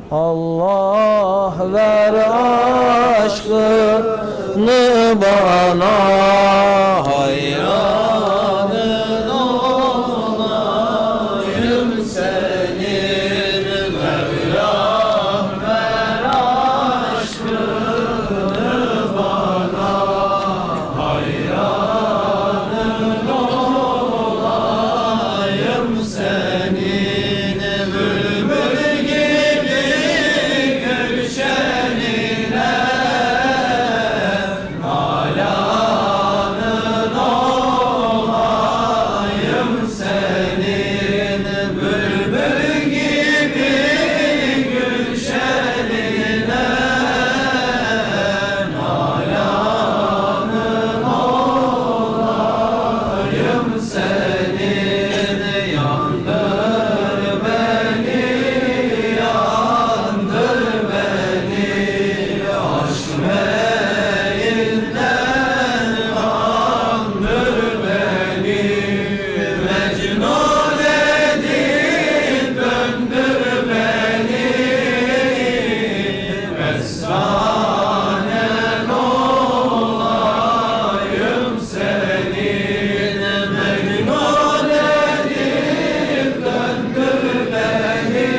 Allah ver aşkını bana, hayranın olayım senin. Mevlam ver aşkını bana, hayranın olayım senin. Bülbül gibi gülşenine, nalanın olayım senin. Bülbül gibi gülşenine, nalanın olayım senin. Yandır beni, yandır beni, aşk meylinden yandır beni. Mecnun edip döndür beni, mestanen olayım senin. Mecnun edip döndür beni,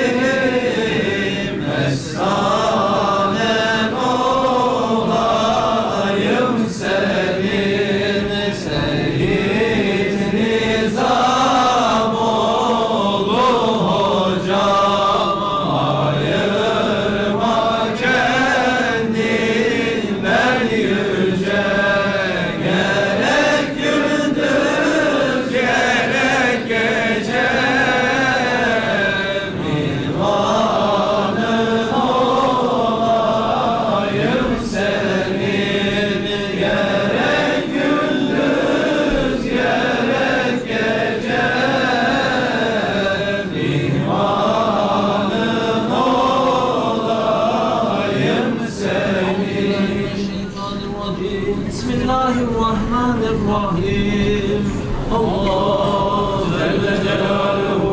mestanen olayım senin. Seyyid Nizamoğlu hocam, ayırma kendinden yüce. Gerek gündüz gerek gece, divanın olayım senin. Gerek gündüz gerek gece, divanın olayım senin. Bismillahirrahmanirrahim. Allah Celle Celaluhu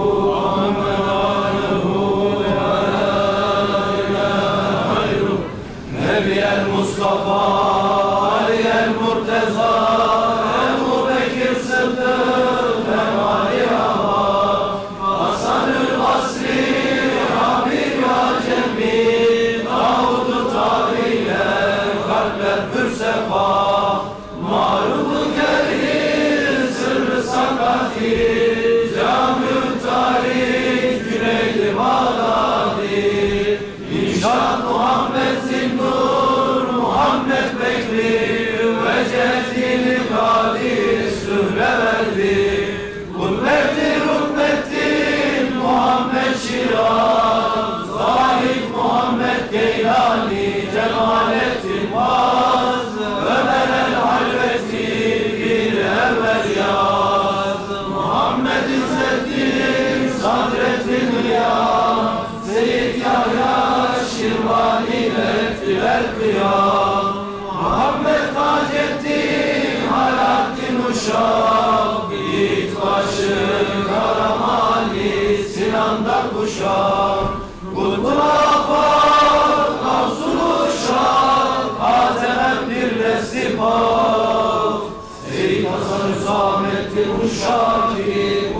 Nebiyel Mustafa, Aliyel Murteza, Ebu Bekir Sıddık, Emali Ağa, Hasanül Basri, Habib Acemi, Davud-u Tabiler, kalpler pürsefa, Maruf-u Kerim, Sırrı Sakati, Cami-ü Tarih, Güneyli Bağdadi, İnşaat Muhammed Zinnur, Muhammed Bekri, Vecehtil Kadir, Sühreverdi, Kudretli Rukbettin, Muhammed Şiraz, Zahid Muhammed Geylani, Cemalettin Vaz, Ömer el-Halveti, bir evvel yaz, Muhammed İzzettin, Sadrettin Riyaz, Seyyid Yahya Şirvani ettiler kıyam, Muhammed Taceddin, Alaaddin Uşak, Yiğit başı Karamani, Sinan'da kuşak, Kutbul Afak, Gavsul Uşak, Hatemem bir Resipak, Seyyid Hasan Hüsamettin Uşaki,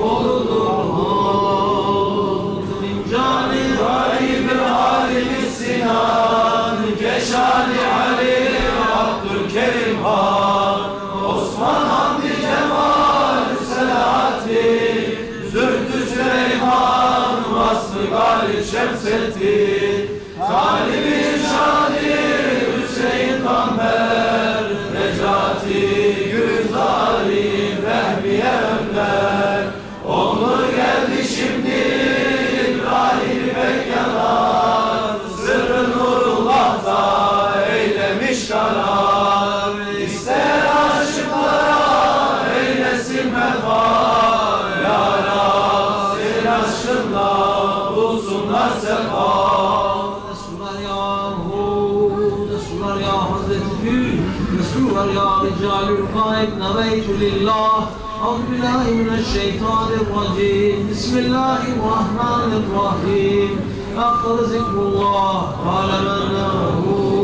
Uludur Cani Gayb-i Halim-i Sinan, Keşani Ali, Abdülkerim Han, Osman Hamdi Cemal Selahattin, Zühtü Süleyman, Vasfı Galip Şemsettin, Talib-i Şadi, Hüseyin Kamber, Necati, Gülzari, Fehmiye Önder, Onur geldi şimdi, İbrahim Bekyanar, Sırrı Nurullah'ta eylemiş karar, İster aşıklara eylesin vefa, Ya Rab senin aşkınla bulsunlar sefa. Resuller yahu, Resuller ya Hazreti Gül, Resuller ya Ricalül Gaib, neveytü lillah. Euzubillahimineşşeytanirracim. Bismillahirrahmanirrahim. أفضل ذكر الله واعلم أنه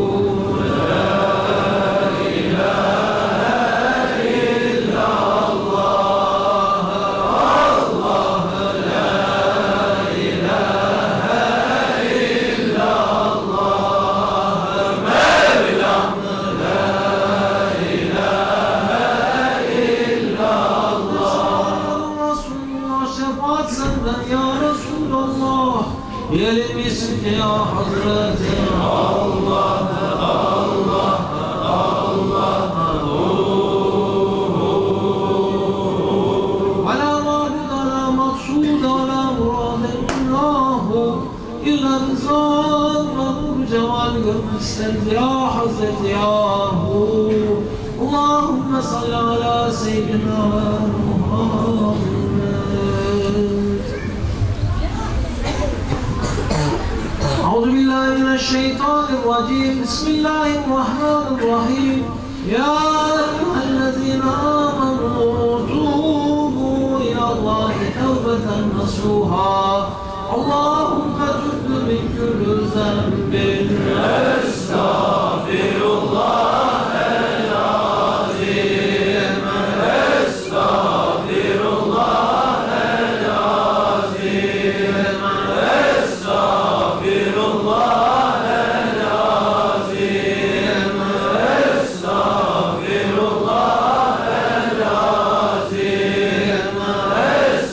Diyelim ismi ya Hazreti Allah, Allah, Allah, Ala ma'bud, ala maksud, ala murad illahu İlla rızan ve nur cemal görmek isterdi ya Hazreti Yahu Allahümme salli ala seyyidina Muhammed. أعوذ بالله من الشيطان الرجيم بسم الله الرحمن الرحيم يا أيها الذين آمنوا توبوا إلى الله توبة نصوحا اللهم تب من كل ذنب أستغفر الله العظيم أستغفر الله العظيم أستغفر الله العظيم أستغفر الله العظيم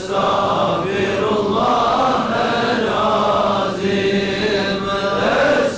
أستغفر الله العظيم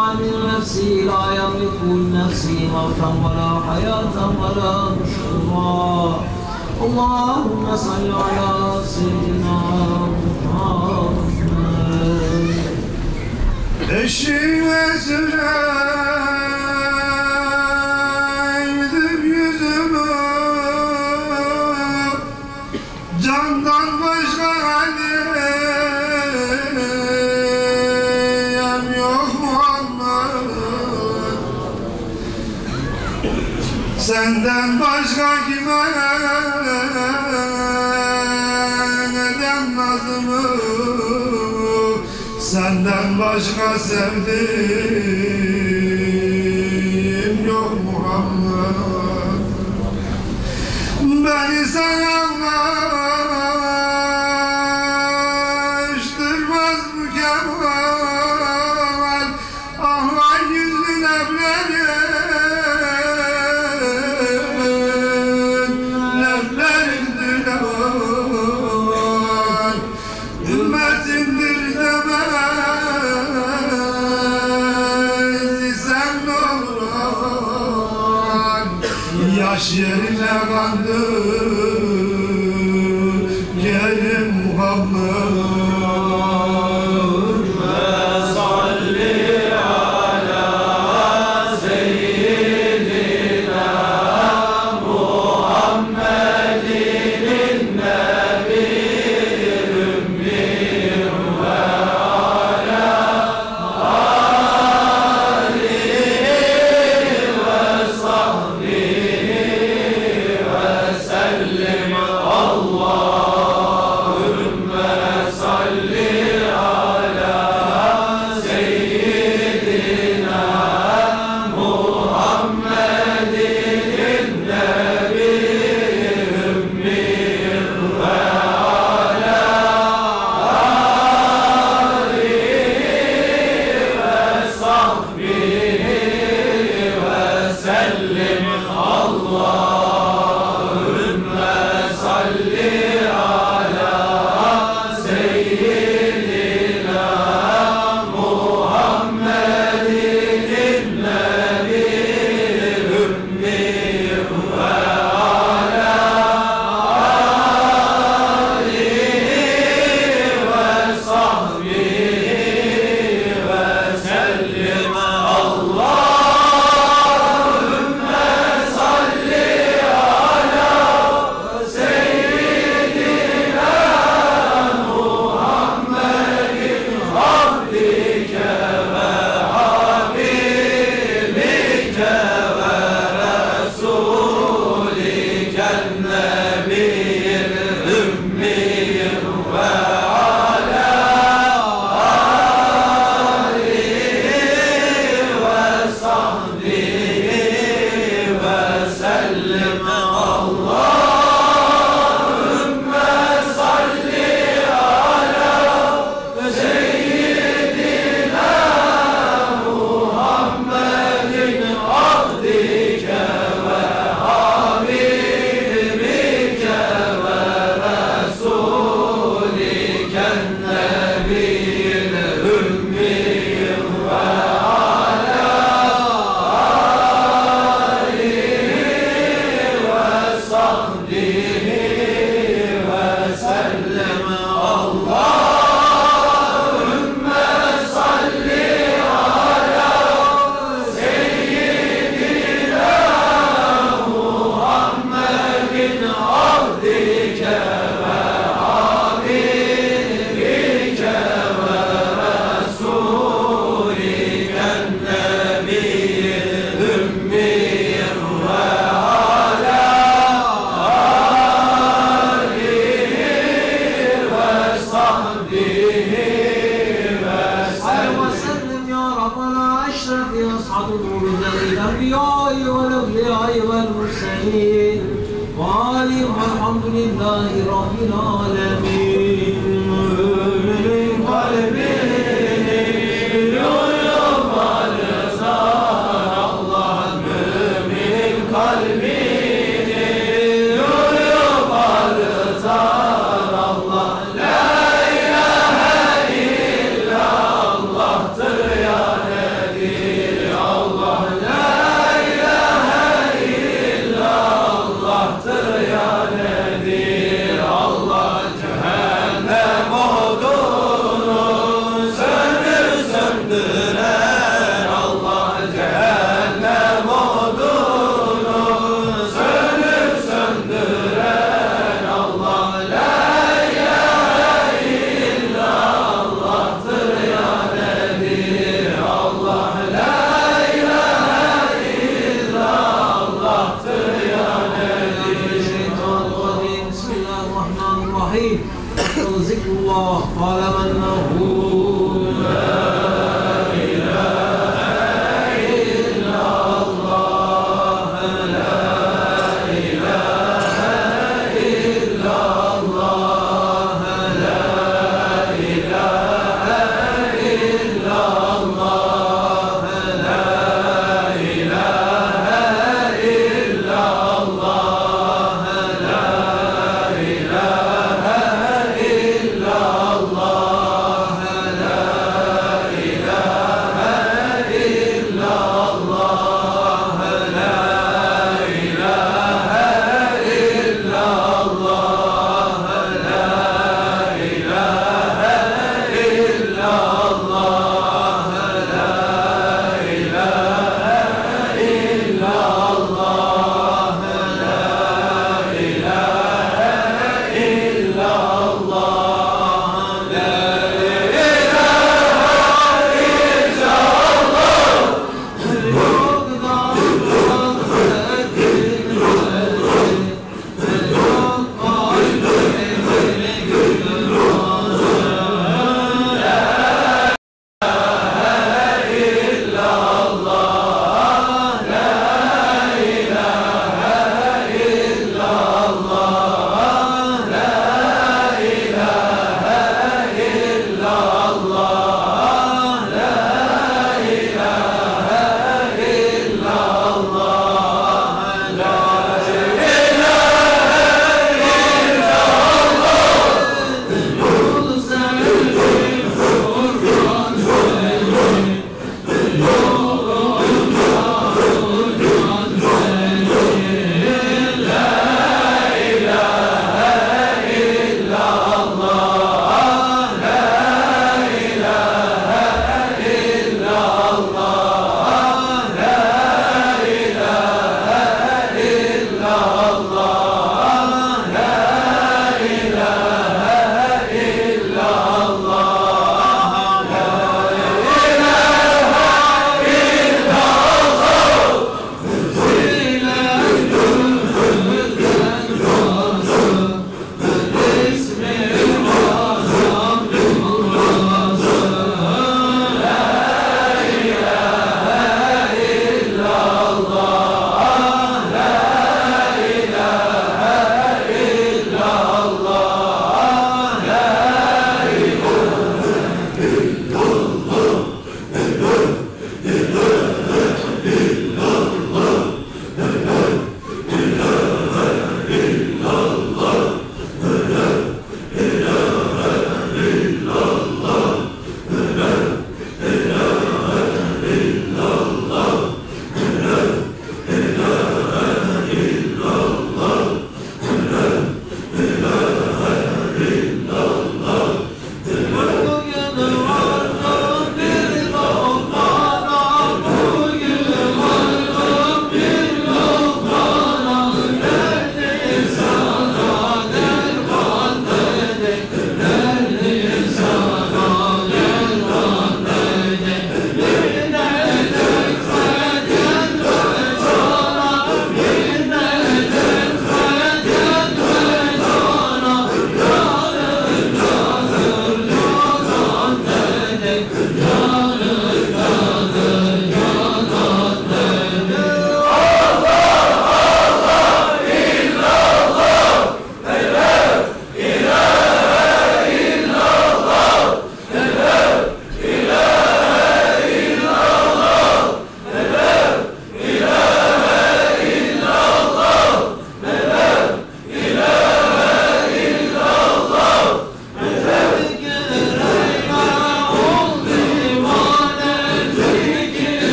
عن نفسه لا يملك لنفسه موتا ولا حياة ولا نشورا. اللهم صل على سيدنا محمد. Eşime süreydim yüzümü, candan başka aliyem yok Muhammed. Senden başka kime neden nazımı, senden başka sevdiğim yok Muhammed. Beni sana ulaştırmaz mükemmel ahvan yüzlü leblerin diler, ümmetindir demez sen ne olur, yaş yerine kandı gelin Muhammed. والحمد لله رب العالمين. Ya Nebi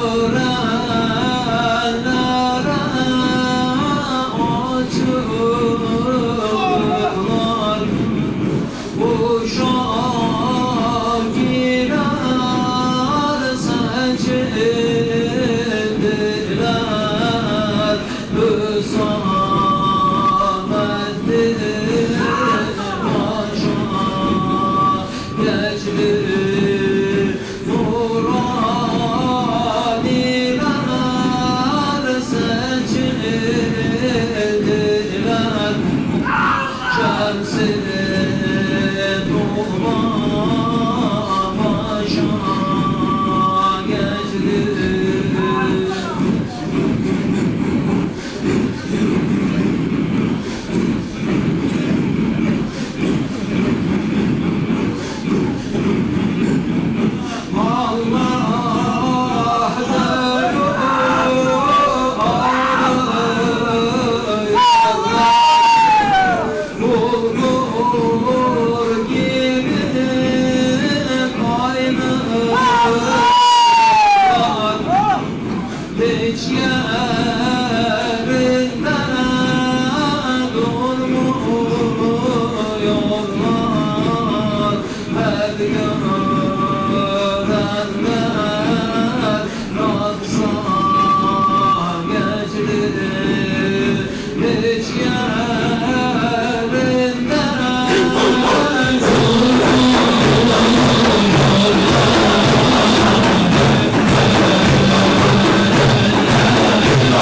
Amen.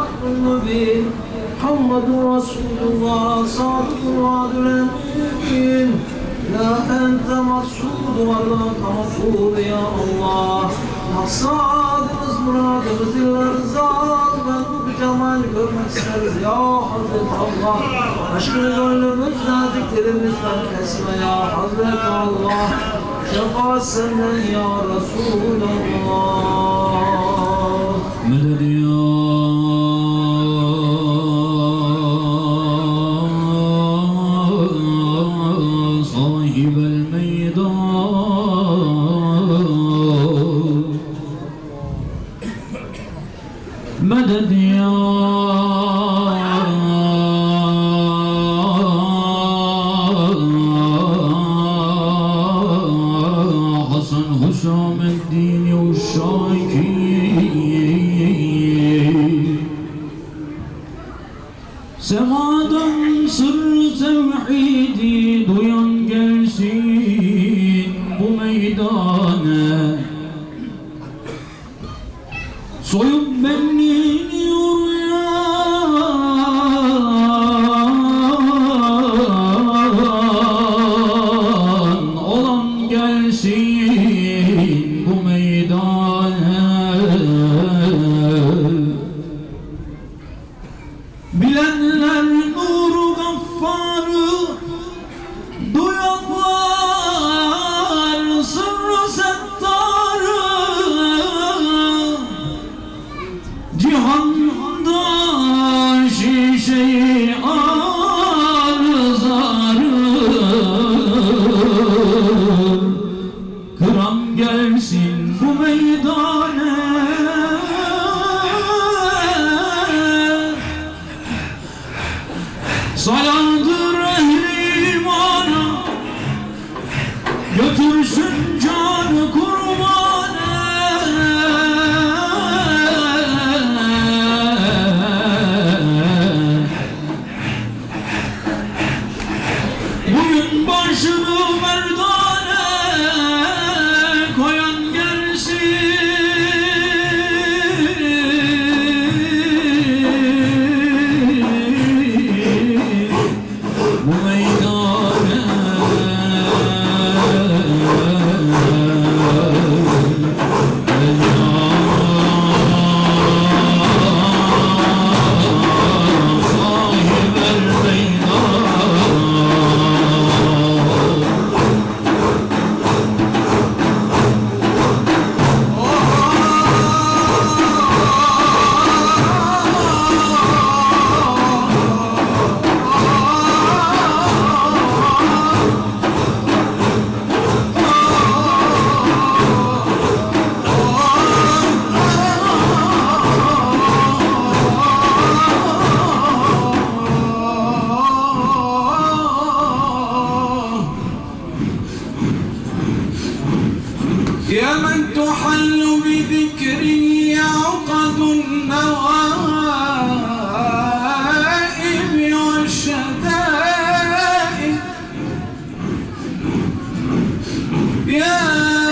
الحق المبين محمد رسول الله صادق الوعد الأمين لا أنت مقصود ولا مفروض يا الله مقصادımız muradımız rızak ben bu cemal görmek isteriz ya Hazreti Allah aşkını gönlümüzden zikrimizden kesme ya Hazreti Allah şefaat senden ya Resulallah meded ya مدد يا حسن حسام الدين والشاكين semadan sır tevhidi duyan gelsin bu meydana soyup benliğini yoruyan olan gelsin bu meydana bilenler nuru gaffarı duyanlar sırrı settarı cihanda şişeyi arızarı kıran gelsin bu meydana salandır ehli imana götürsün canı kurbana bugün başını merdane koyan gelsin bu meydane sahib el meydan يا من تحل بذكره عقد النوائب والشدائد يا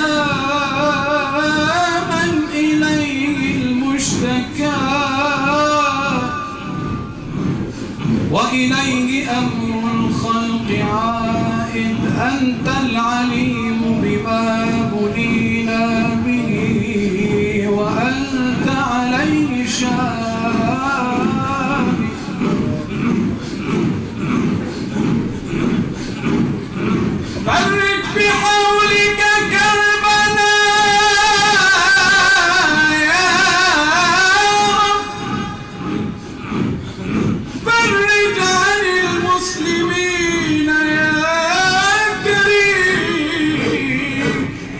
من إليه المشتكى وإليه أمر الخلق عائد أنت العليم بما بنينا به وأنت عليه شاهد فرج بحولك كربنا يا رب فرج عن المسلمين يا كريم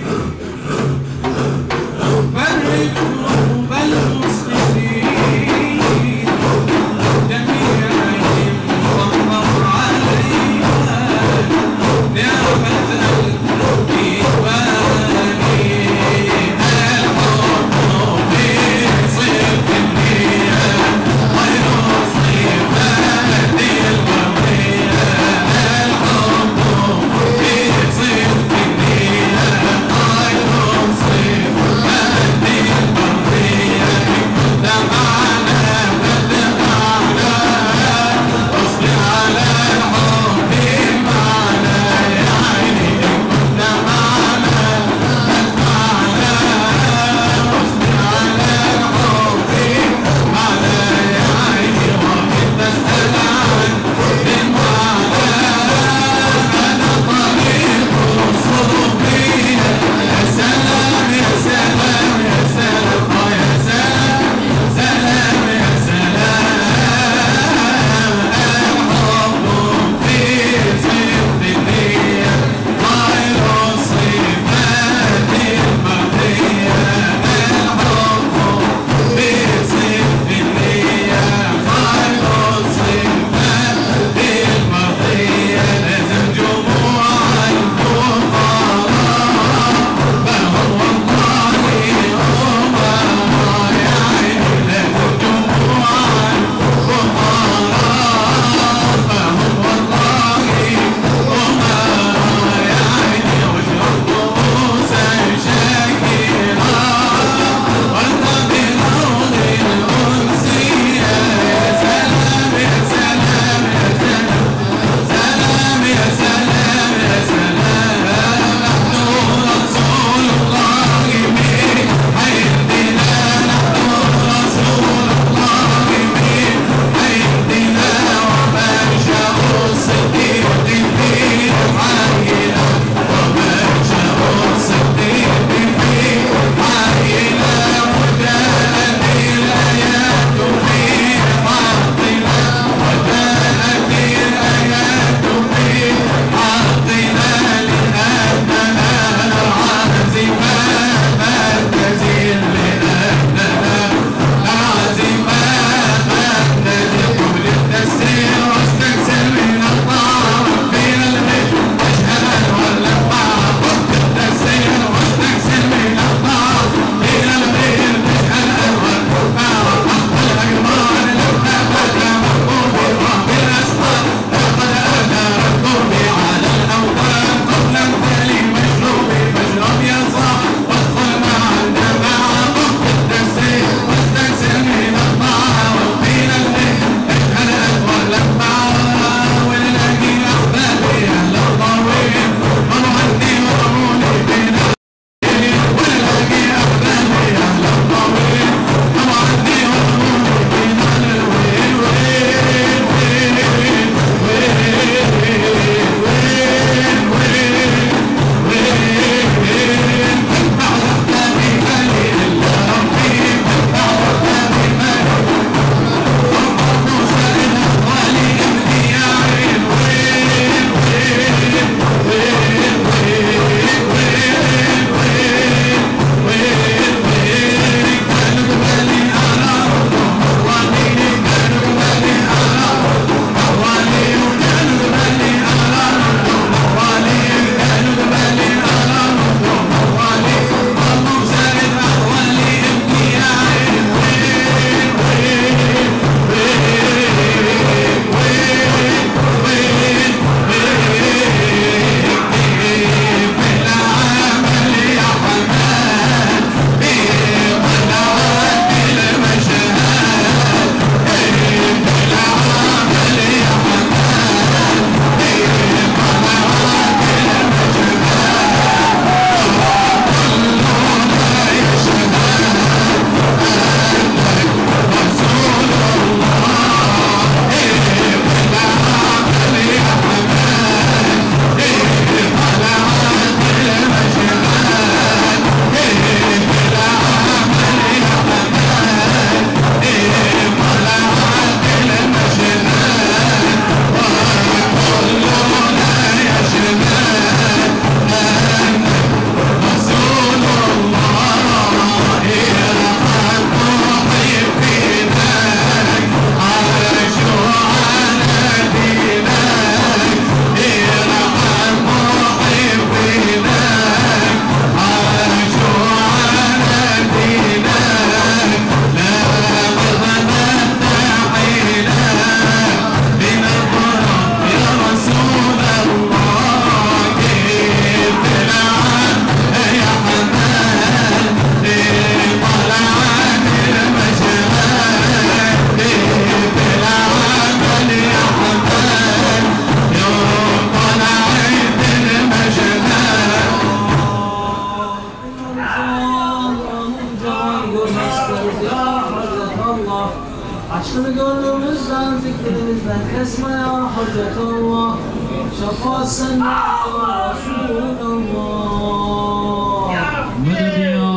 duamızdan, zikrimizden kesme ya Hazreti Allah. Şefaat senden ya Resulallah. Medet ya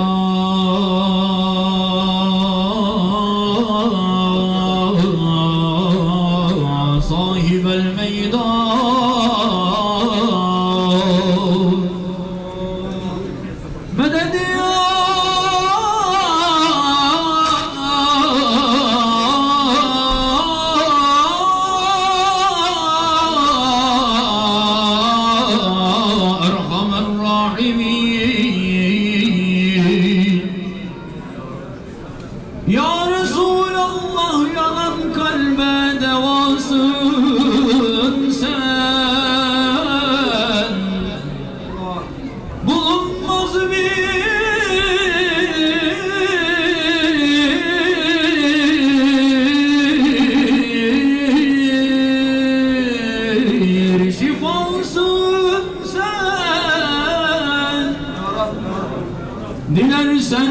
sahibel meydan. Medet ya erhamer rahimin. Ya Resulallah, yanan kalbe devasın sen. Bulunmaz bir şifasın sen. Dilersen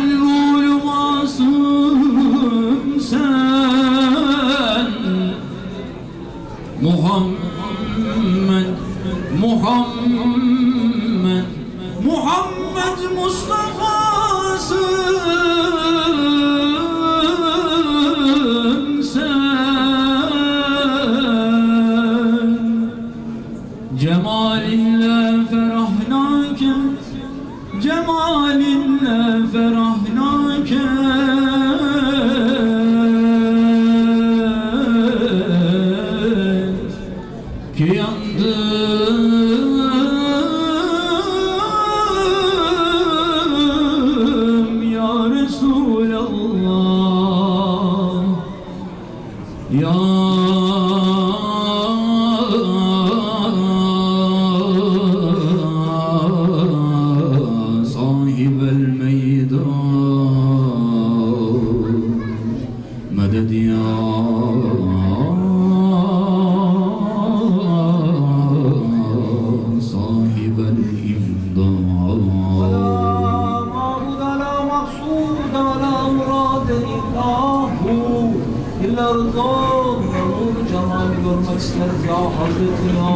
ulmasın sen. Muhammed, Muhammed, Muhammed Mustafa'sın sen. Cemalinle ferahnak et, cemalinle ferahnak et. Ki yandım ya Resulallah. Ya sahibel meydan. Medet ya sahibel imdad. La ma'buda la maksuda la murade illahu. İlla rıdan ve nur cemali görmek isteriz ya Hazreti ya.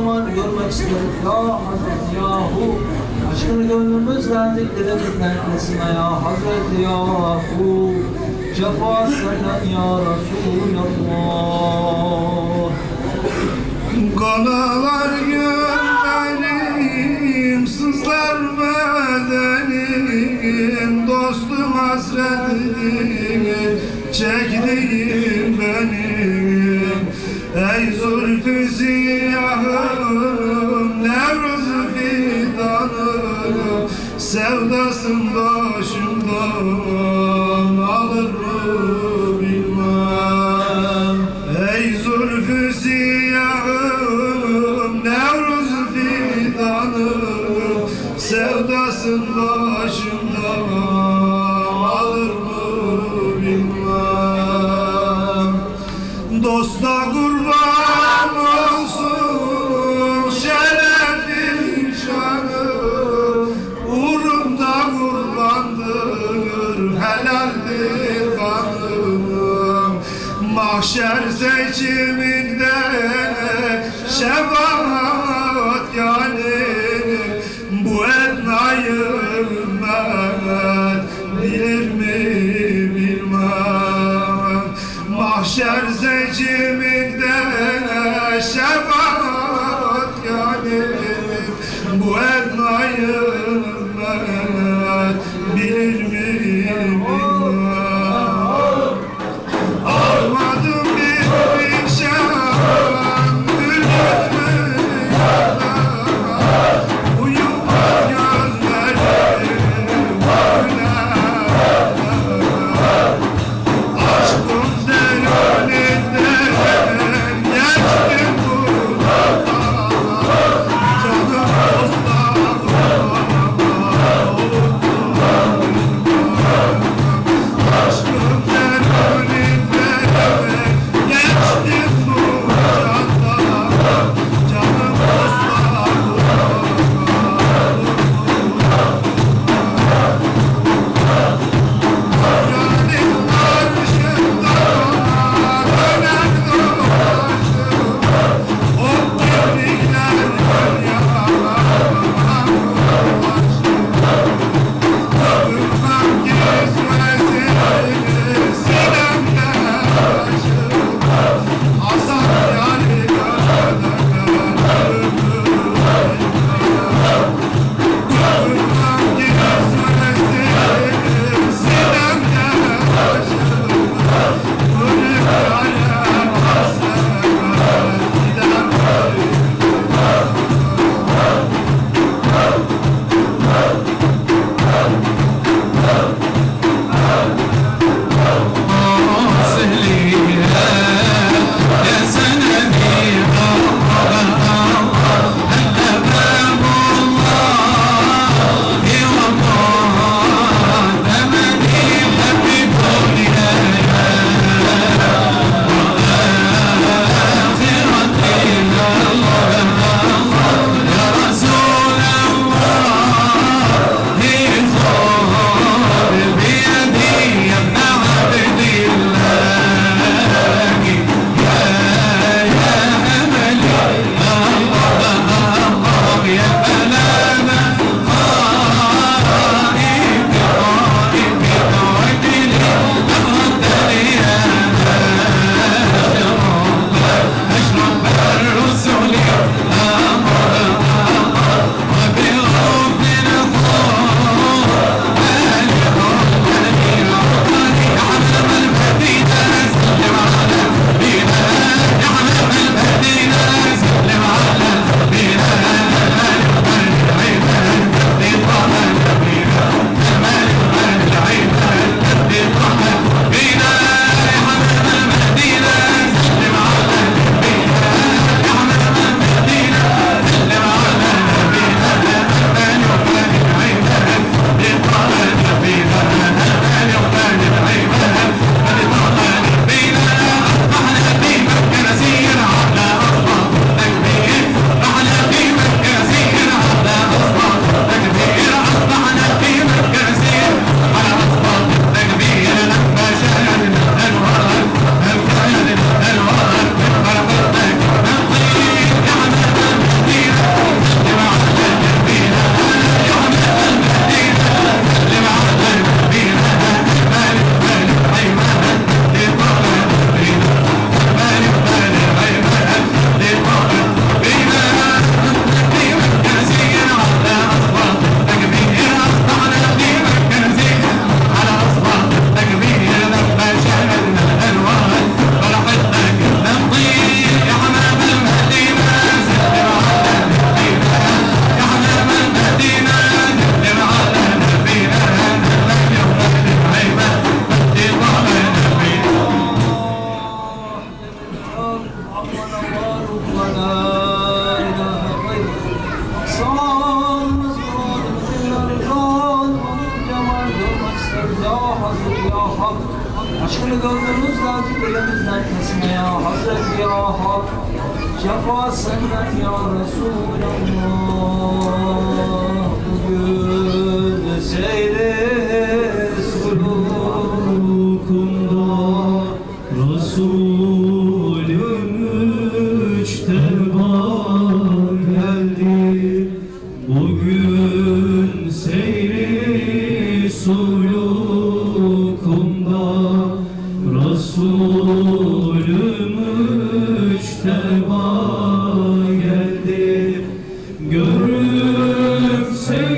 cemal görmek isteriz ya Hazreti Yahu. Aşkını gönlümüzden diklerimizden etmesine ya Hazreti Yahu. Şefaat senden ya Resulallah. Kanalar gönlerim, sızlar bedenim, dostum hasretini çektiğim benim. Ey zülfü siyahım, Nevruz fidanım, sevdasın başımdan alır mı bilmem. Ey zülfü siyahım, Nevruz fidanım, sevdasın başımdan alır mı bilmem. Dosta kurban olsun şerefin şanım, uğrunda kurbandır helaldir kanım. Mahşer seçiminde şefaat yanim, bu etnayı ümmet bilir mi bilmem. Mahşer seçiminde şefaat yanim, bu etnayı ümmet bilir mi bilmem. Almadım bir nişan, gülüzümü yalan, uyumaz gözlerim güler. Aşkın derininde Hak. Aşkını gönlümüzden, dilimizden kesme ya Hazreti ya Hak. Şefaat senden ya Resulallah. Bugün seyre sulukunda Resulüm müşteba geldi. Bugün seyri sulukunda Resulüm müşteba geldi. Görüp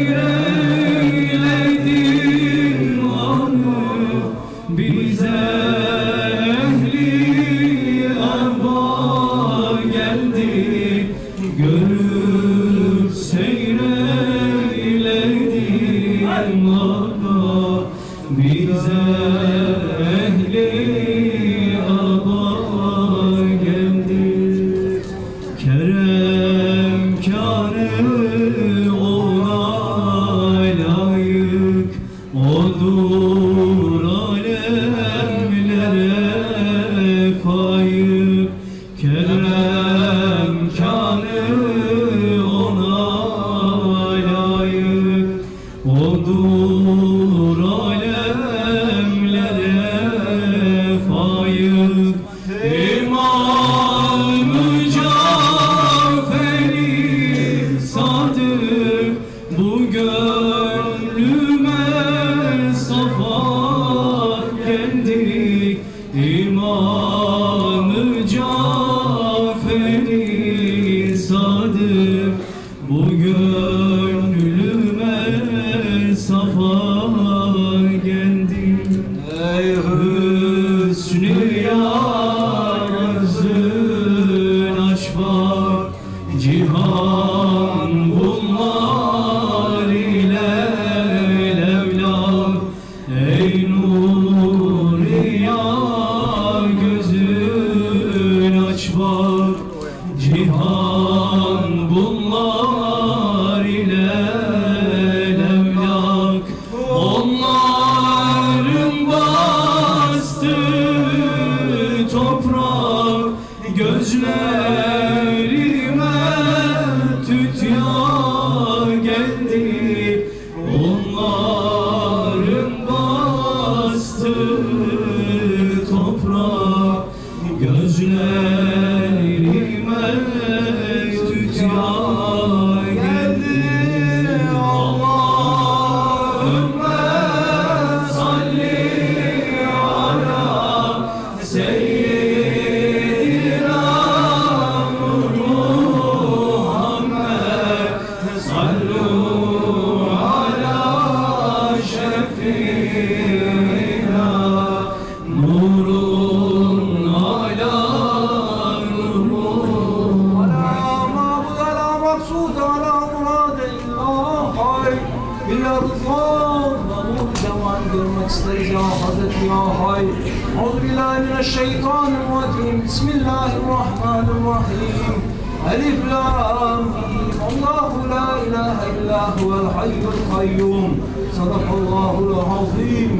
seyreyledim anı bize ehli arba geldi. Görüp seyreyledim arba bize ehli arba geldi. Kerem kârı ona layık odur alemlere fayık. Kerem kârı ona layık odur alemlere fayık. İmam-ı Cafer-i Sadık bu gönlüme safa geldik. İmam-ı Cafer-i Sadık bu gönlüme safa geldik. Ey hüsnü yar gözün aç bak, cihan bunlar ile levlak. Ey nuri yar gözün aç bak, cihan bunlar ile levlak. Onların bastı toprak gözlerime tütya geldi. Onların bastı toprak gözlerime tütya geldi. Allahümme salli ala seyyidina Muhammed. Sallu ala şefina nurun ala nurun. Ala ma'bud ala maksud ala murad illa hayr. İlla rıza nur cemal görmek isteriz ya Hazreti ya hayr. Euzubillahimineşşeytanirracim. Bismillahirrahmanirrahim. Elif lam mim. Allahu la ilahe illa huvel hayyul kayyum. Sadakallahul azim.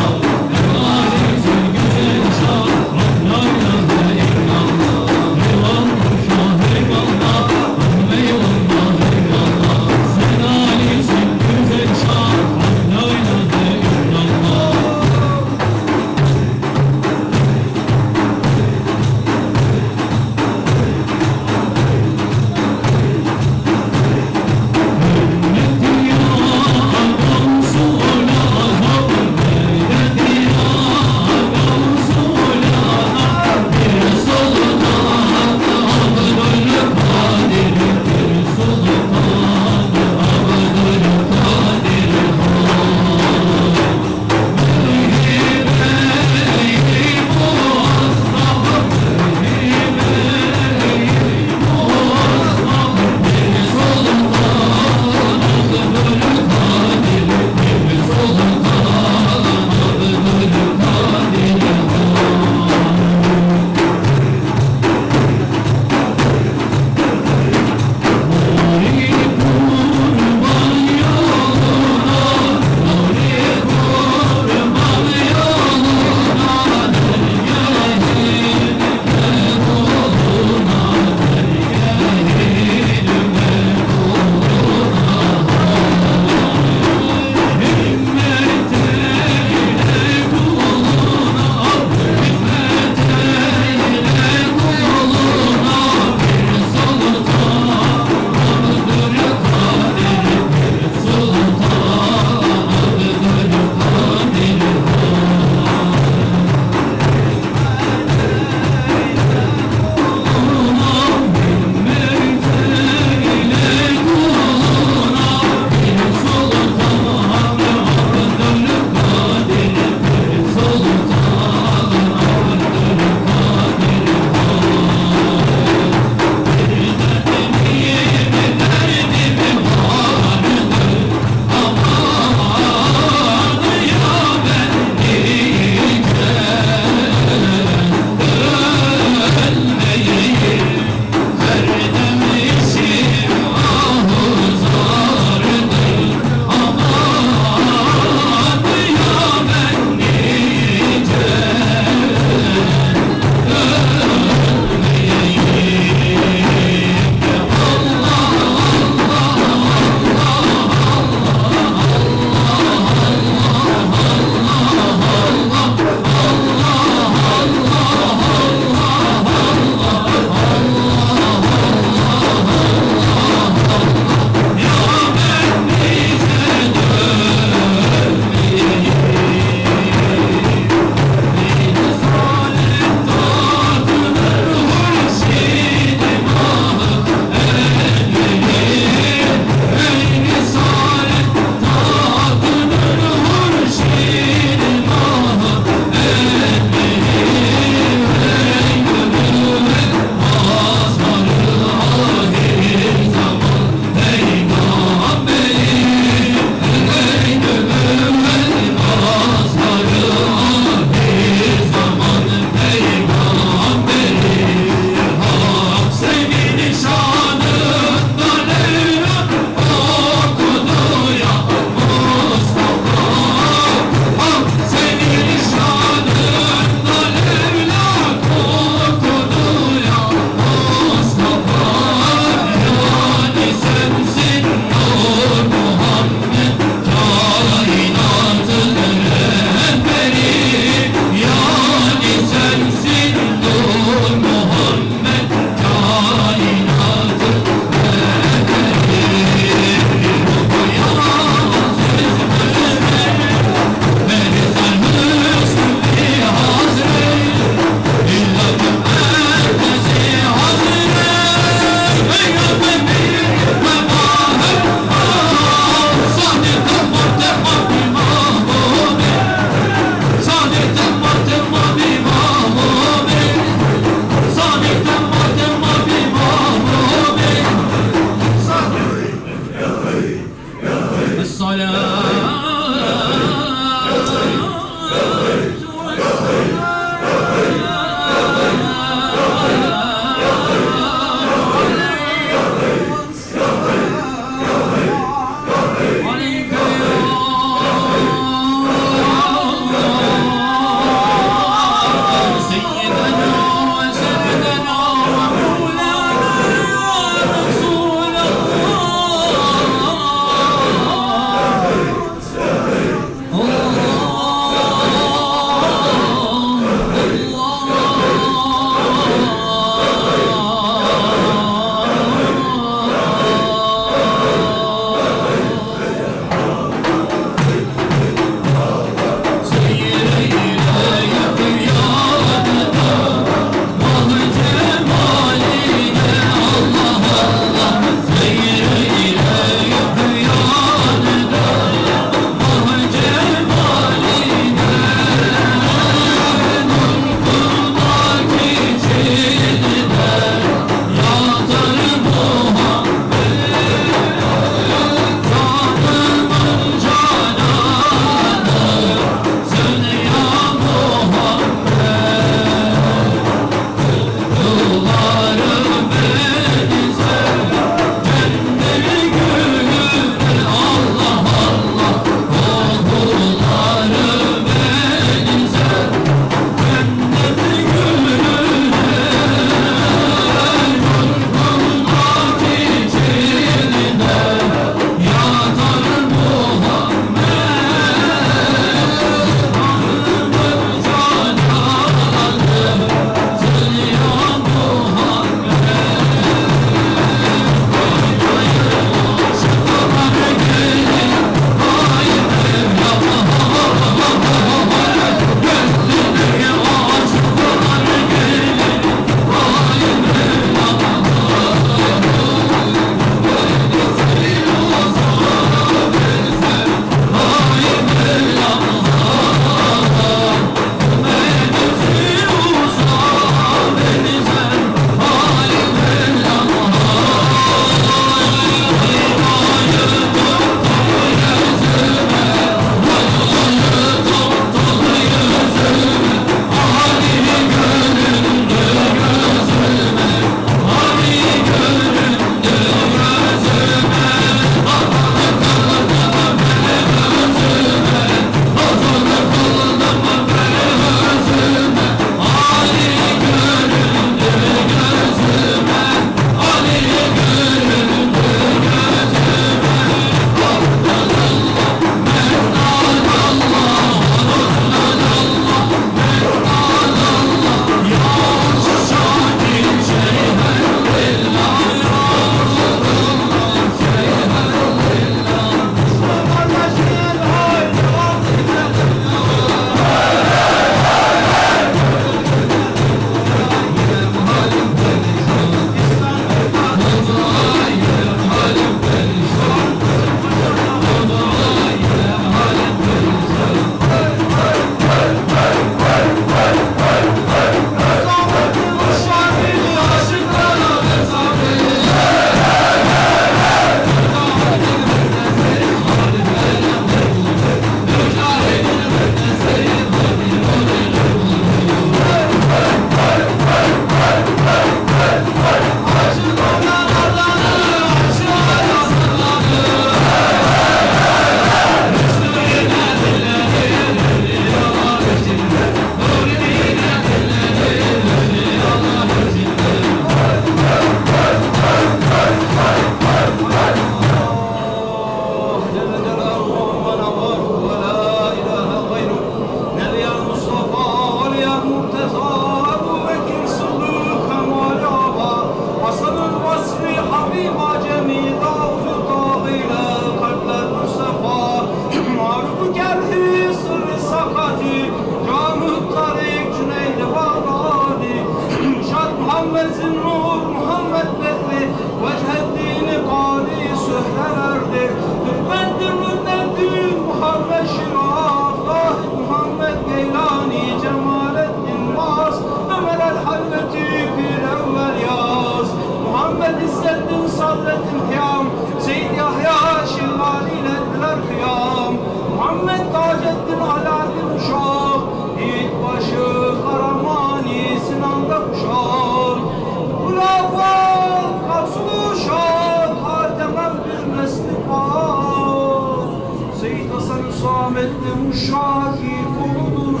kıyametde müşahit olur.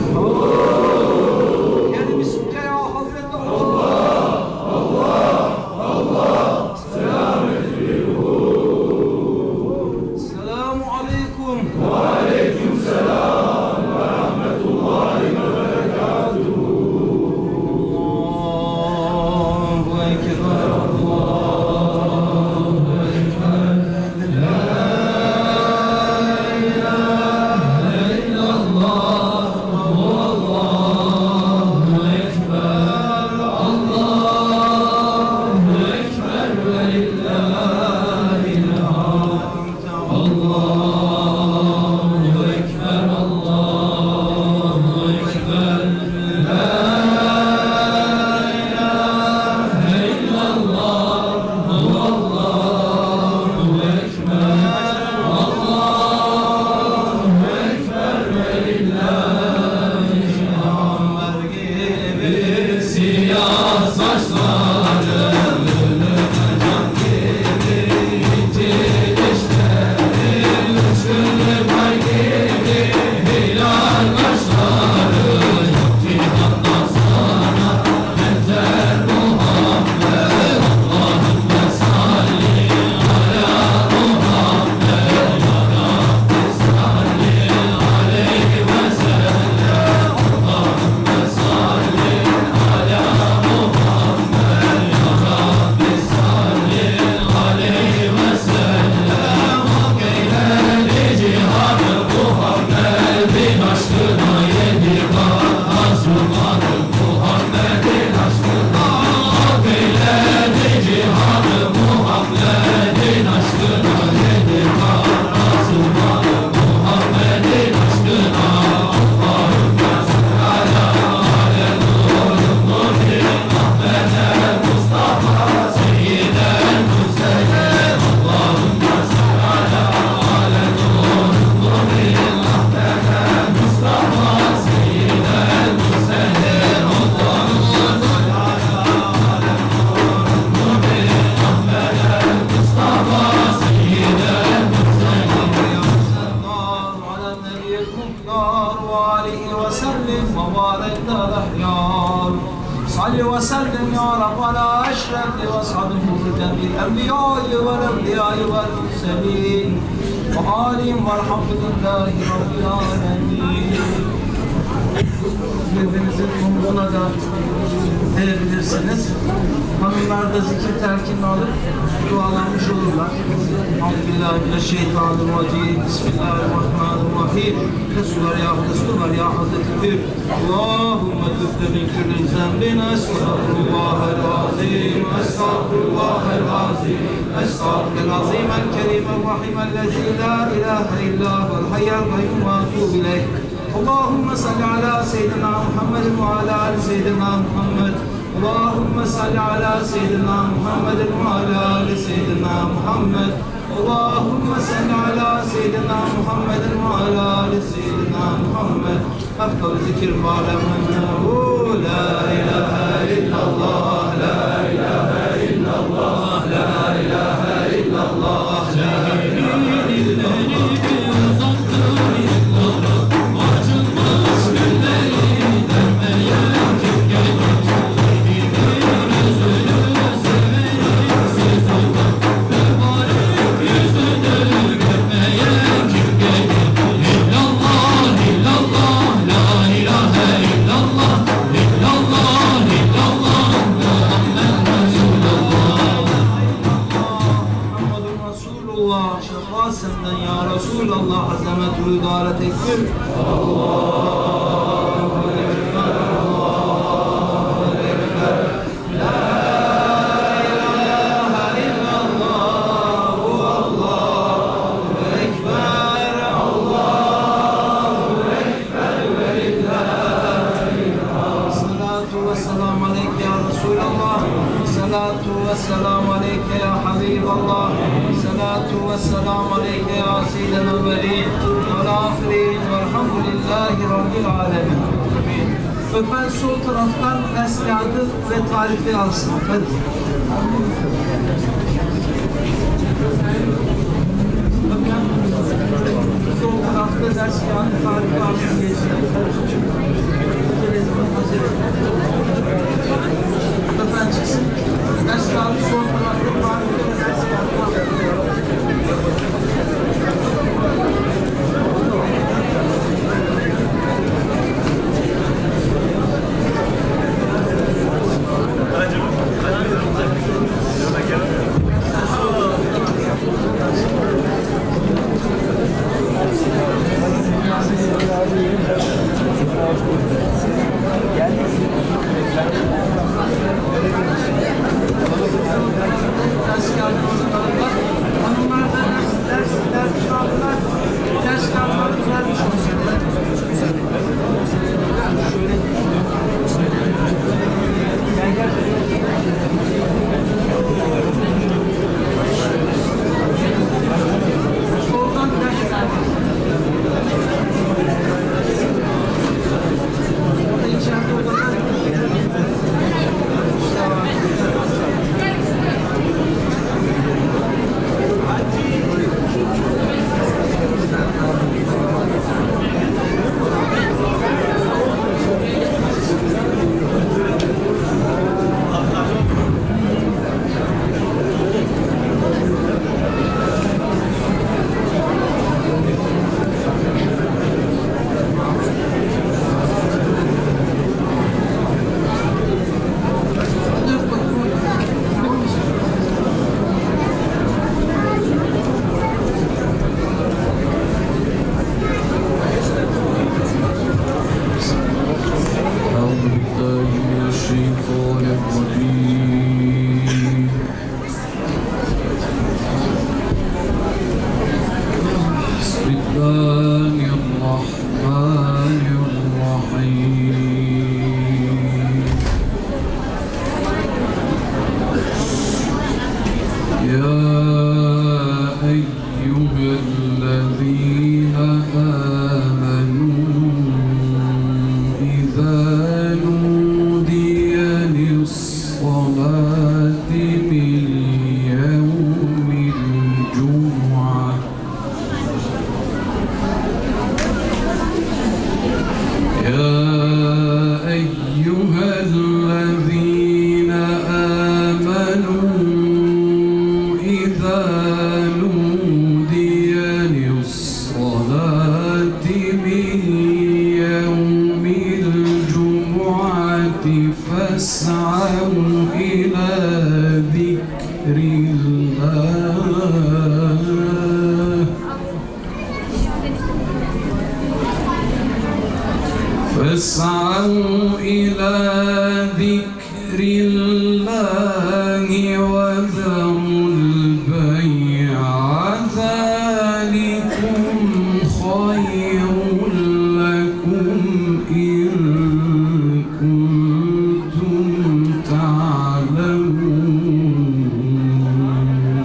Yani bismike ya Hazreti Allah. Allah. Selamu aleyküm. Ve aleyküm selam ve rahmetullahi ve berekatuhu. Allahu Ekber. Allahu Ekber. La ilahe illallah. Allahu Ekber. Allahu Ekber ve lillahil hamd. Allahu Ekber. Allahu Ekber. La ilahe illallah. Allahu Ekber. Allahu Ekber ve lillahil hamd. Gibi siyah saçları, can gibi ince dişleri, uçkulu pay gibi hilal kaşları, yok cihandan sana benzer Muhammed. Allahümme salli ala Muhammed, ya Rabbi salli aleyhi ve sellem. Allahümme salli ala Muhammed, ya Rabbi salli aleyhi ve sellem. Hak eyledi cihanı Muhammed'in aşkına, yedi azulmadı Muhammed'in aşkına. Hak eyledi cihanı Muhammed'in aşkına, yedi azulmadı Muhammed'in aşkına. Allahümme salli ala nurun nuril Ahmed'e Mustafa Seyyidel Müselem. Allahümme salli ala nurun nuril Ahmed'e Mustafa Seyyidel Müselem. Allahümme salli ala nurun nuril Ahmed'e Mustafa Seyyidel Müselem. على النبي المختار وآله وسلم وبارك الأحيار. صل وسلم يا رب على أشرف وأصحابه جميع الأنبياء والأولياء والمرسلين وآلهم والحمد لله رب العالمين. Birbirinizin umruna da verebilirsiniz. Hanımlar da zikir terkini alıp dualanmış olurlar. Euzubillahimineşşeytanirracim. Bismillahirrahmanirrahim. Resulullah ya Resulullah ya Hazreti Pir. Allahümme tüfte min külli zembin. Estağfirullahel azim. Estağfirullahel azim. Estağfirul azim el kerim el rahim ellezî la ilahe illa huvel hayyul kayyum ve etûbü ileyh. Allahümme salli ala seyyidina Muhammed ve ala ali seyyidina Muhammed. Allahümme salli ala seyyidina Muhammed ve ala ali seyyidina Muhammed. Allahümme salli ala seyyidina Muhammed ve ala ali seyyidina Muhammed. Eftal zikir fâlemennehu la ilahe illallah, la ilahe illallah, la ilahe illallah. Senden ya Resulallah azametü idare tekbir. Allahu Ekber, Allahu Ekber. La ilahe illallah, Allahu Ekber, Allahu Ekber ve lillahil hamd. Salatu ve selamu aleyke ya Resulallah. Salatu ve selamu aleyke ya Habiballah. Salatu ve selamu aleyke ya seyyidel evvelin vel ahirin velhamdülillahi rabbil alemin. Öpen sol taraftan nesliadı ve tarifi alsın. Hadi. Sol tarafta da ders yani tarih aldım geçti. Efendim çıksın. Ders kaldı sonra tarihte ders kaldı. فاسعوا إلى ذكر الله وذروا البيع ذلكم خير لكم إن كنتم تعلمون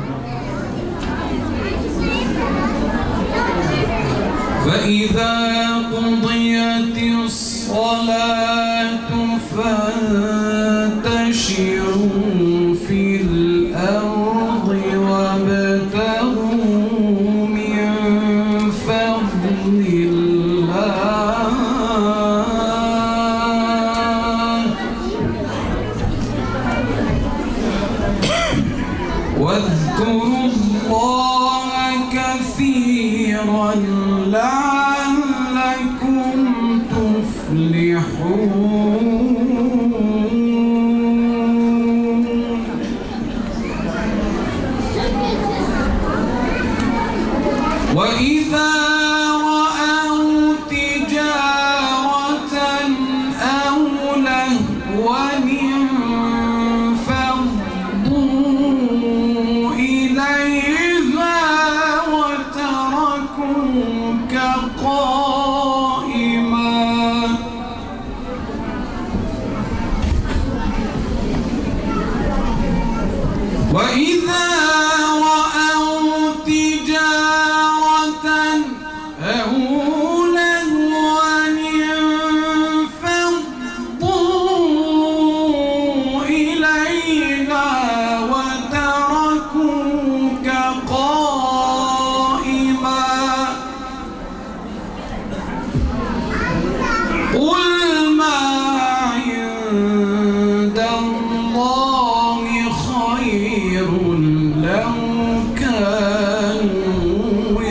فإذا قضيت الصلاة فانتشروا في الأرض وابتغوا من فضل الله واذكروا الله كثيرا لعلكم تفلحون وإذا رأوا تجارة أو لهوا انفضوا إليها وتركوك قائما وإذا رأوا تجارة أو لهوا انفضوا إليها وتركوك قائما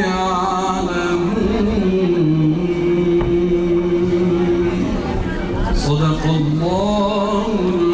يعلمون صدق الله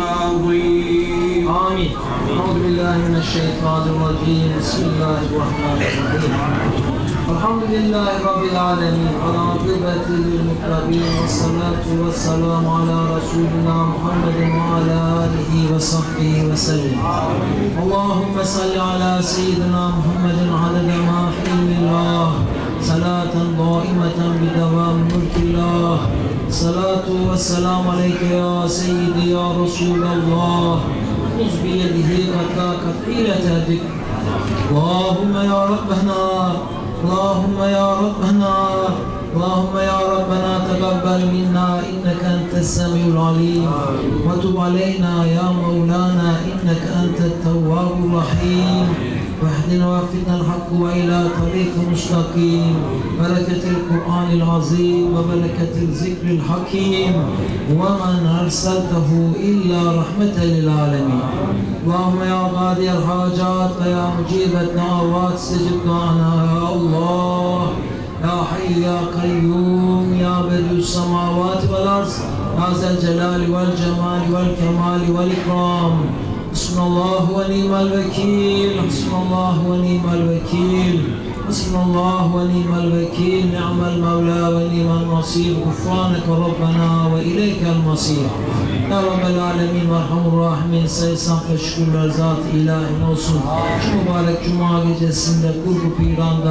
العظيم آمين. أعوذ بالله من الشيطان الرجيم. بسم الله الرحمن الرحيم. الحمد لله رب العالمين والعاقبة للمتقين والصلاة والسلام على رسولنا محمد وعلى آله وصحبه وسلم. اللهم صل على سيدنا محمد عدد ما في علم الله صلاة دائمة بدوام ملك الله. الصلاة والسلام عليك يا سيدي يا رسول الله. خذ بيده غداك حيلة ذكر. اللهم يا ربنا اللهم يا ربنا اللهم يا ربنا تقبل منا إنك أنت السميع العليم وتب علينا يا مولانا إنك أنت التواب الرحيم واهدنا ووفقنا الحق وإلى طريق مستقيم بركة القرآن العظيم وبركة الذكر الحكيم ومن أرسلته إلا رحمة للعالمين. اللهم يا قاضي الحاجات ويا مجيب الدعوات استجب دعانا يا الله يا حي يا قيوم يا بديع السماوات والأرض يا ذا الجلال والجمال والكمال والإكرام. حسبنا الله ونعم الوكيل حسبنا الله ونعم الوكيل حسبنا الله ونعم الوكيل نعم المولى ونعم النصير غفرانك ربنا وإليك المصير. Ya Rabbel Alemin ve Erhamurrahimin sayısan ve şükürler zat-ı ilahin olsun. Şu mübarek Cuma gecesinde Kurbu Piran'da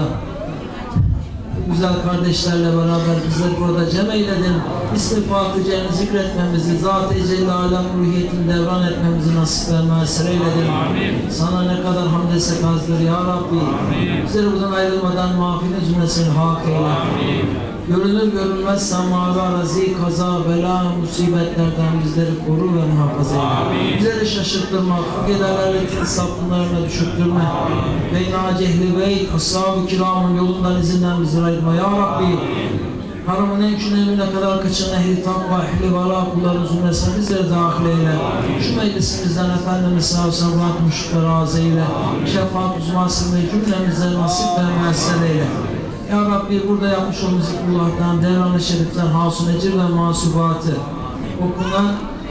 güzel kardeşlerle beraber bizleri burada cem eyledin. İstifak-ı Cennet zikretmemizi, Zat-ı Celle Alem ruhiyetini devran etmemizi nasip ve müessir eyledin. Sana ne kadar hamd etsek azdır ya Rabbi. Bizleri buradan ayrılmadan mağfiret cümlesini hak eyle. Görünür görünmez semavi arazi, kaza, bela, musibetlerden bizleri koru ve muhafaza eyle. Bizleri şaşırtırma, fıkhelerle sapınlarına düşürtürme. Beyna cehli beyt, ashab-ı kiramın yolundan izinden bizleri ayırma ya Rabbi. Haramın en küçüğüne kadar kaçan ehli takva, ehli vala kulların zümresine bizleri dahil eyle. Şu meclisimizden Efendimiz sallallahu aleyhi ve sellem müşrikler razı eyle. Şefaat uzmasını cümlemize nasip ve müessir eyle. Ya Rabbi burada yapmış olduğumuz zikrullah'tan, devran-ı şeriften, hasun ecir ve masubatı okunan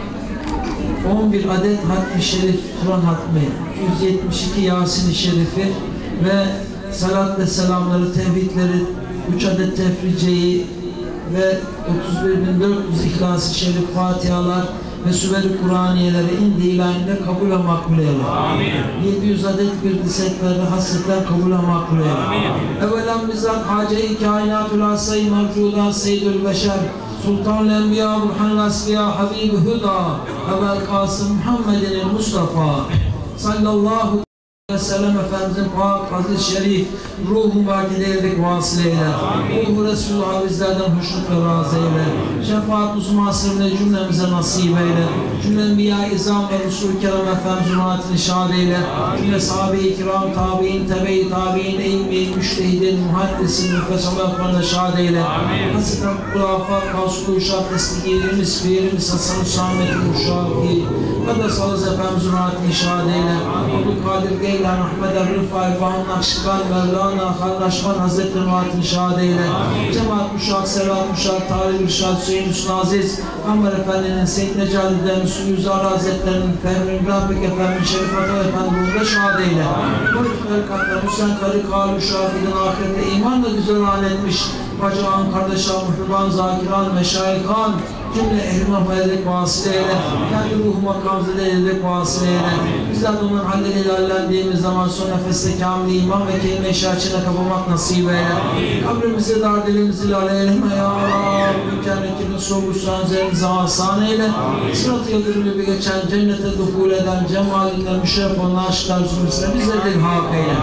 11 adet hatmi şerif, Kur'an hatmi, 172 Yasin-i şerifi ve salat ve selamları, tevhidleri, 3 adet tefriceyi ve 31.400 İhlas-ı Şerif, Fatihalar ve Süver-i Kur'aniyeleri indi ilahinde kabul ve makbul eyle. 700 adet bir disekler ve hasretler kabul ve makbul eyle. Evvelen bizzat Hace-i Kainat-ül Asay-i Mevcudat Seyyidül Beşer Sultan-ül Enbiya Burhan-ül Asfiya Habib-i Huda Ebel Kasım Muhammed'in Mustafa sallallahu ve sellem Efendimizin pak, aziz, şerif, ruh-u mübarek vasileyle. Ruh-u Resulullah bizlerden hoşnut ve razı eyle. Şefaat uzmasını cümlemize nasip eyle. Cümle enbiya-i izam ve Resul-i Kerem Efendimizin rahatini şad eyle. Cümle sahabe-i kiram, tabi'in, tebe-i tabi'in, eğilmeyin, müştehidin, muhaddisin, müfessalaflarına şad eyle. Hasıdan kulafa, kavsu, uşak, destekiyelimiz, fiilimiz, Hasan-ı Samet'in uşağı, Kaddesalız Efendimizin rahatini şad eyle. Abdülkadir Geylan, Ahmet Rıfai, Bahan Nakşikan, Mevlana, Halnaşman Hazretleri rahatini şad eyle. Cemaat Müşak, Serhat Müşak, Talib İrşad, Hüseyin Hüsnü Aziz, Kamber Efendi'nin, Seyyid Necali'den, Müslü Yüzar Hazretleri'nin, Fehmi İbrahim Efendi'nin, Şerif Atal Efendi'nin ruhunda şad eyle. Barık Erkat'la, Hüseyin Karik, Halu Şafid'in ahirette imanla güzel etmiş. Bacıhan, kardeşler, muhriban, zakiran, meşayikhan, cümle ehl-i mahvedelik vasileyle, kendi ruhu makamızı değerlik vasileyle, bizler de onun halleriyle hallendiğimiz zaman son nefeste kamil iman ve kelime-i şahçına kapamak nasip eyle. Kabrimizi, dar dilimizi lale eyleme ya Rabbi, cennetinin sorgusunu üzerimize asan eyle. Sırat-ı yıldırımı bir geçen, cennete duhul eden, cemalinden müşerref olan aşklar zümrüsüne bizleri de hak eyle.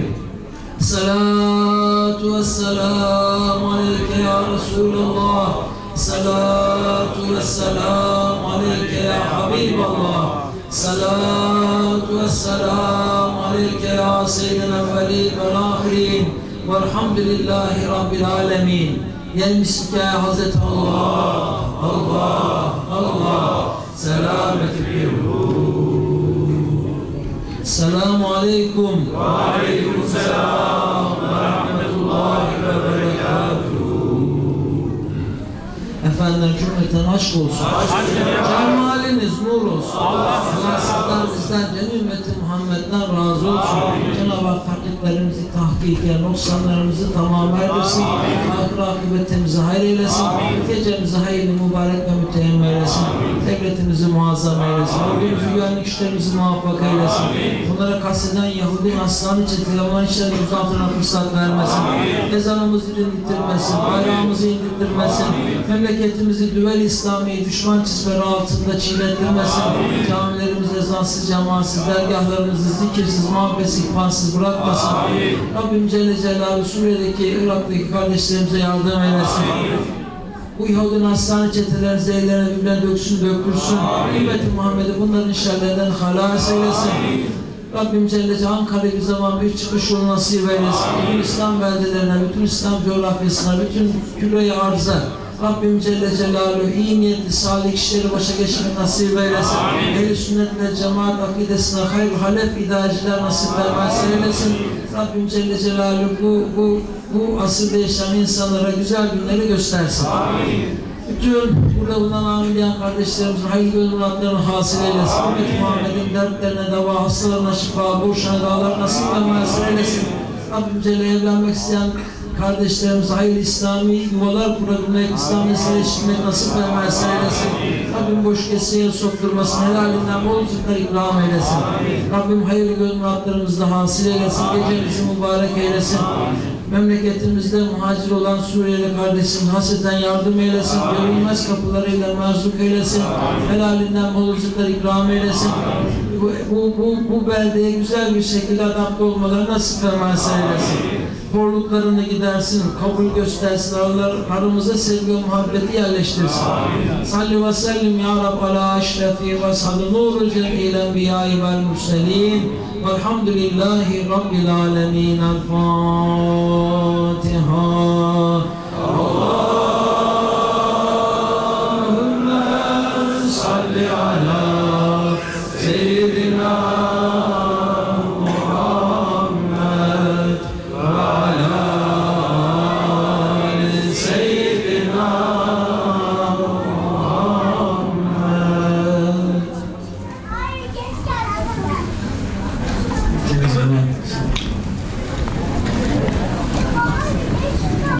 Salatu ve selamu aleyke ya Resulullah. Salatu ve selamu aleyke ya Habiballah. Salatu ve selamu aleyke ya Seyyidina evvelin vel ahirin. Velhamdülillahi Rabbil alemin. Gelmiştik ya Hazreti Allah, Allah, Allah. Selamet-i bir ruh. Selamu aleyküm. Ve aleyküm selam ve rahmetullah. cümleten aşk olsun. Cemaliniz nur olsun. Allah sizden bizden ümmeti Muhammed'den razı olsun. Cenab-ı Hak taklitlerimizi tahkiken, noksanlarımızı tamam eylesin. Ahir akıbetimizi hayır eylesin. Gecemizi hayırlı, mübarek ve müteemmim eylesin. Devletimizi muazzam eylesin. Ordumuzu, güvenlik işlerimizi muvaffak eylesin. Bunlara kasteden Yahudi aslanı çeteli olan işlerin uzantına fırsat vermesin. Ezanımızı dindirmesin. Bayrağımızı indirtmesin. Memleketimizi düvel İslami düşman çizmeleri altında çiğnettirmesin. Camilerimizi ezansız, cemaatsiz, dergahlarımızı zikirsiz, muhabbetsiz, ihbansız bırakmasın. Rabbim Celle Celaluhu Suriye'deki, Irak'taki kardeşlerimize yardım eylesin. Bu Yahud'un hastane çetelerini zehirlerine birbirine döksün, döktürsün. Ümmeti Muhammed'i bunların şerlerinden halas eylesin. Rabbim Celle Celaluhu Ankara'ya bir zaman bir çıkış yolu nasip eylesin. Bütün İslam beldelerine, bütün İslam coğrafyasına, bütün küre-i arza Rabbim Celle Celaluhu iyi niyetli, salih kişileri başa geçmek nasip eylesin. Ehl-i sünnet ve cemaat akidesine hayır halef idareciler nasip eylesin. Rabbim Celle Celaluhu bu asırda yaşayan insanlara güzel günleri göstersin. Bütün burada bulunan amiliyen kardeşlerimizin hayırlı muratlarını hasıl eylesin. Ümmet Muhammed'in dertlerine deva, hastalarına şifa, borçlarına dağlar nasip ve müessir eylesin. Rabbim Celle evlenmek isteyen kardeşlerimize hayırlı İslami yuvalar kurabilmek, İslam nesline yetiştirmek nasip ve müessir eylesin. Rabbim boş keseye sokturmasın, helalinden bol rızıklar ikram eylesin. Rabbim hayırlı göz muratlarımızda hasıl eylesin, gecemizi mübarek eylesin. Memleketimizde muhacir olan Suriyeli kardeşimiz hasreten yardım eylesin, görülmez kapılarıyla merzuk eylesin, helalinden bol rızıklar ikram eylesin. Bu beldeye güzel bir şekilde adapte olmaları nasip ve müessir eylesin. Horluklarını gidersin, kabul göstersin, aramıza sevgi ve muhabbeti yerleştirsin. Salli ve sellim ya Rab ala eşrefi ve sadı nuru cem'il enbiyai vel murselin velhamdülillahi rabbil alemin. El Fatiha.